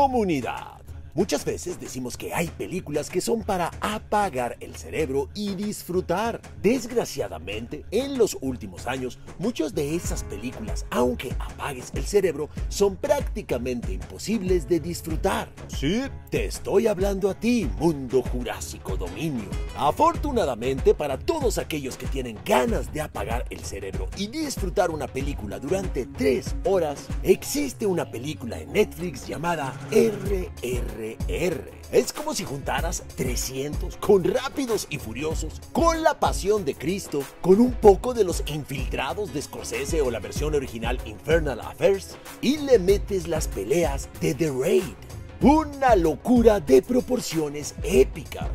Comunidad. Muchas veces decimos que hay películas que son para apagar el cerebro y disfrutar. Desgraciadamente, en los últimos años, muchas de esas películas, aunque apagues el cerebro, son prácticamente imposibles de disfrutar. Sí, te estoy hablando a ti, Mundo Jurásico Dominio. Afortunadamente, para todos aquellos que tienen ganas de apagar el cerebro y disfrutar una película durante 3 horas, existe una película en Netflix llamada RRR. Es como si juntaras 300 con Rápidos y Furiosos, con La Pasión de Cristo, con un poco de Los Infiltrados de Scorsese o la versión original Infernal Affairs, y le metes las peleas de The Raid. Una locura de proporciones épicas.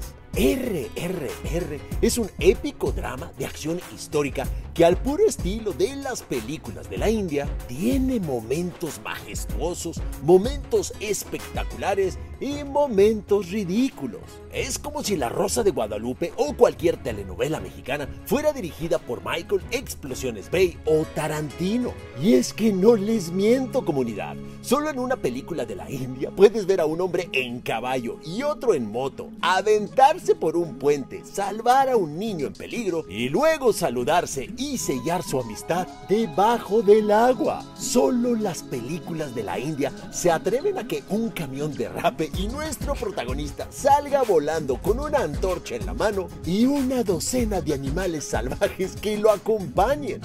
RRR es un épico drama de acción histórica que, al puro estilo de las películas de la India, tiene momentos majestuosos, momentos espectaculares y momentos ridículos. Es como si La Rosa de Guadalupe o cualquier telenovela mexicana fuera dirigida por Michael Explosiones Bay o Tarantino. Y es que no les miento, comunidad. Solo en una película de la India puedes ver a un hombre en caballo y otro en moto aventarse por un puente, salvar a un niño en peligro y luego saludarse y sellar su amistad debajo del agua. Solo las películas de la India se atreven a que un camión derrape y nuestro protagonista salga volando con una antorcha en la mano y una docena de animales salvajes que lo acompañen.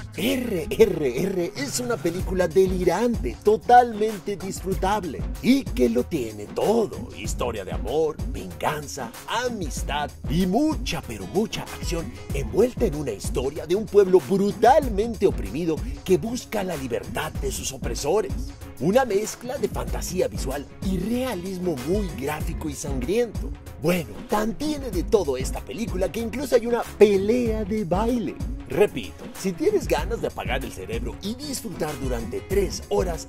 RRR es una película delirante, totalmente disfrutable y que lo tiene todo: historia de amor, venganza, amistad y mucha, pero mucha acción envuelta en una historia de un pueblo brutalmente oprimido que busca la libertad de sus opresores. Una mezcla de fantasía visual y realismo muy gráfico y sangriento. Bueno, tan tiene de todo esta película que incluso hay una pelea de baile. Repito, si tienes ganas de apagar el cerebro y disfrutar durante 3 horas,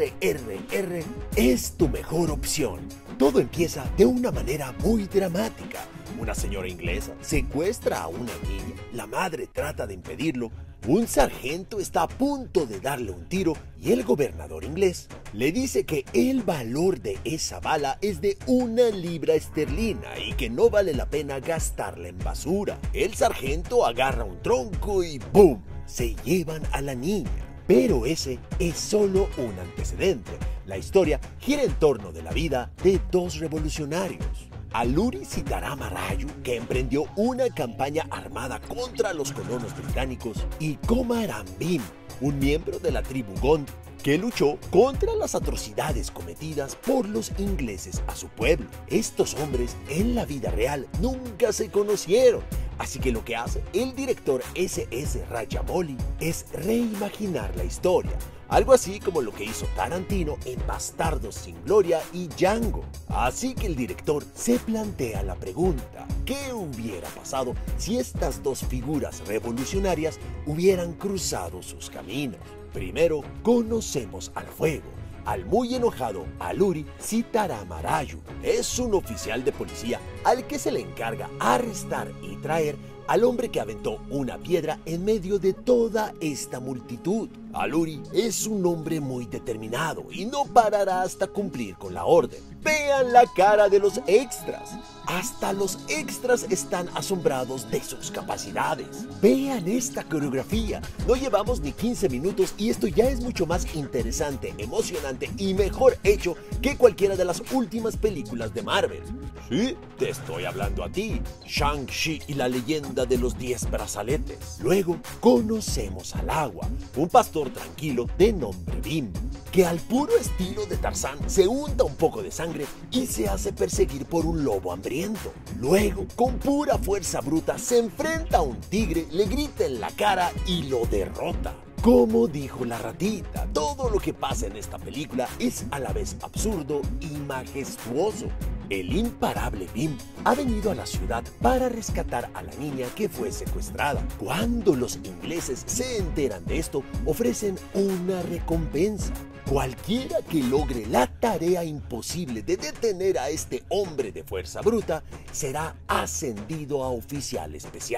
RRR es tu mejor opción. Todo empieza de una manera muy dramática. Una señora inglesa secuestra a una niña, la madre trata de impedirlo, un sargento está a punto de darle un tiro y el gobernador inglés le dice que el valor de esa bala es de 1 libra esterlina y que no vale la pena gastarla en basura. El sargento agarra un tronco y ¡boom!, se llevan a la niña. Pero ese es solo un antecedente. La historia gira en torno de la vida de 2 revolucionarios: Alluri Sitaram Raju, que emprendió una campaña armada contra los colonos británicos, y Komaram Bhim, un miembro de la tribu Gond, que luchó contra las atrocidades cometidas por los ingleses a su pueblo. Estos hombres en la vida real nunca se conocieron, así que lo que hace el director S.S. Rajamouli es reimaginar la historia, algo así como lo que hizo Tarantino en Bastardos sin Gloria y Django. Así que el director se plantea la pregunta: ¿qué hubiera pasado si estas 2 figuras revolucionarias hubieran cruzado sus caminos? Primero, conocemos al fuego, al muy enojado Alluri Sitaram Raju. Es un oficial de policía al que se le encarga arrestar y traer al hombre que aventó una piedra en medio de toda esta multitud. Alluri es un hombre muy determinado y no parará hasta cumplir con la orden. Vean la cara de los extras. Hasta los extras están asombrados de sus capacidades. Vean esta coreografía. No llevamos ni 15 minutos y esto ya es mucho más interesante, emocionante y mejor hecho que cualquiera de las últimas películas de Marvel. Sí, te estoy hablando a ti, Shang-Chi y la leyenda de los 10 brazaletes. Luego conocemos al agua, un pastor tranquilo de nombre Bhim, que al puro estilo de Tarzán se unta un poco de sangre y se hace perseguir por un lobo hambriento. Luego, con pura fuerza bruta, se enfrenta a un tigre, le grita en la cara y lo derrota. Como dijo la ratita, todo lo que pasa en esta película es a la vez absurdo y majestuoso. El imparable Bhim ha venido a la ciudad para rescatar a la niña que fue secuestrada. Cuando los ingleses se enteran de esto, ofrecen una recompensa. Cualquiera que logre la tarea imposible de detener a este hombre de fuerza bruta será ascendido a oficial especial.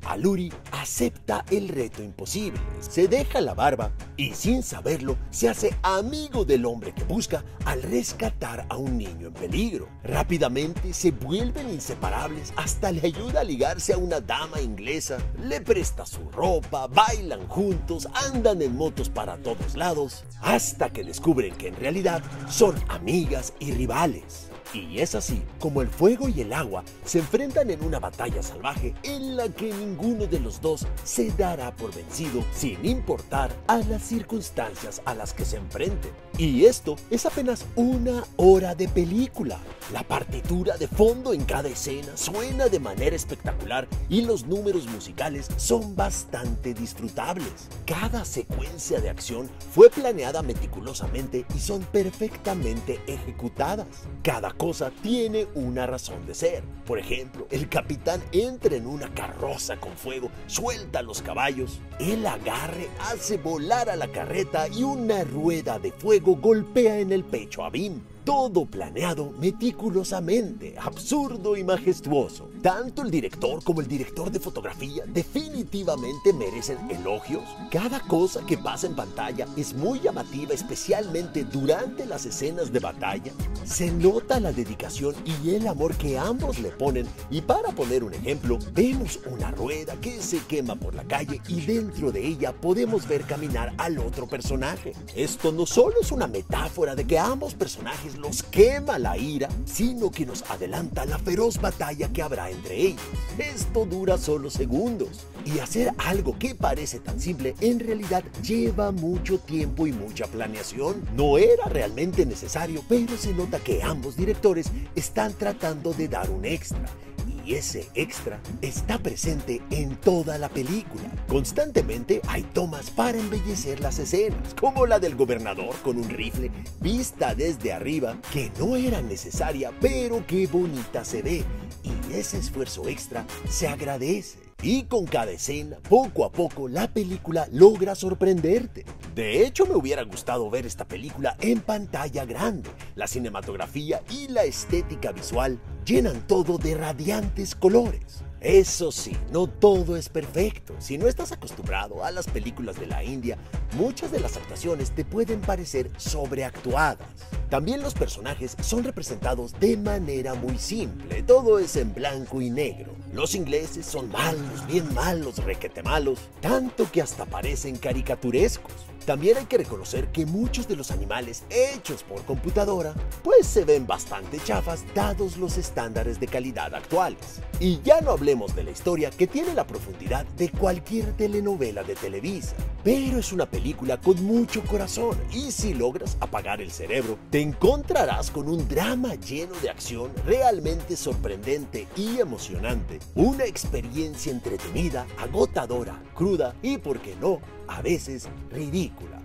Aluri acepta el reto imposible, se deja la barba y sin saberlo se hace amigo del hombre que busca al rescatar a un niño en peligro. Rápidamente se vuelven inseparables, hasta le ayuda a ligarse a una dama inglesa, le presta su ropa, bailan juntos, andan en motos para todos lados, hasta que descubren que en realidad son amigas y rivales. Y es así como el fuego y el agua se enfrentan en una batalla salvaje en la que ninguno de los dos se dará por vencido sin importar a las circunstancias a las que se enfrenten. Y esto es apenas 1 hora de película. La partitura de fondo en cada escena suena de manera espectacular y los números musicales son bastante disfrutables. Cada secuencia de acción fue planeada meticulosamente y son perfectamente ejecutadas. Cada cosa tiene una razón de ser. Por ejemplo, el capitán entra en una carroza con fuego, suelta los caballos, el agarre hace volar a la carreta y una rueda de fuego golpea en el pecho a Bim. Todo planeado meticulosamente, absurdo y majestuoso. Tanto el director como el director de fotografía definitivamente merecen elogios. Cada cosa que pasa en pantalla es muy llamativa, especialmente durante las escenas de batalla. Se nota la dedicación y el amor que ambos le ponen, y para poner un ejemplo, vemos una rueda que se quema por la calle y dentro de ella podemos ver caminar al otro personaje. Esto no solo es una metáfora de que ambos personajes los quema la ira, sino que nos adelanta la feroz batalla que habrá entre ellos. Esto dura solo segundos, y hacer algo que parece tan simple en realidad lleva mucho tiempo y mucha planeación. No era realmente necesario, pero se nota que ambos directores están tratando de dar un extra. Y ese extra está presente en toda la película. Constantemente hay tomas para embellecer las escenas, como la del gobernador con un rifle vista desde arriba, que no era necesaria, pero qué bonita se ve. Y ese esfuerzo extra se agradece. Y con cada escena, poco a poco, la película logra sorprenderte. De hecho, me hubiera gustado ver esta película en pantalla grande. La cinematografía y la estética visual llenan todo de radiantes colores. Eso sí, no todo es perfecto. Si no estás acostumbrado a las películas de la India, muchas de las actuaciones te pueden parecer sobreactuadas. También los personajes son representados de manera muy simple, todo es en blanco y negro. Los ingleses son malos, bien malos, requete malos, tanto que hasta parecen caricaturescos. También hay que reconocer que muchos de los animales hechos por computadora pues se ven bastante chafas dados los estándares de calidad actuales. Y ya no hablemos de la historia, que tiene la profundidad de cualquier telenovela de Televisa. Pero es una película con mucho corazón, y si logras apagar el cerebro, te encontrarás con un drama lleno de acción realmente sorprendente y emocionante. Una experiencia entretenida, agotadora, cruda y, por qué no, a veces ridícula.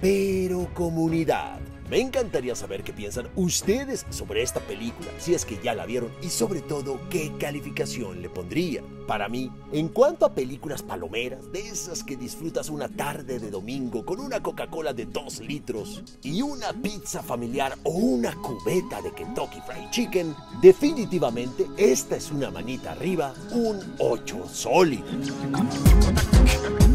Pero comunidad, me encantaría saber qué piensan ustedes sobre esta película, si es que ya la vieron, y sobre todo qué calificación le pondrían. Para mí, en cuanto a películas palomeras, de esas que disfrutas una tarde de domingo con una Coca-Cola de 2 litros y una pizza familiar o una cubeta de Kentucky Fried Chicken, definitivamente esta es una manita arriba, un 8 sólido.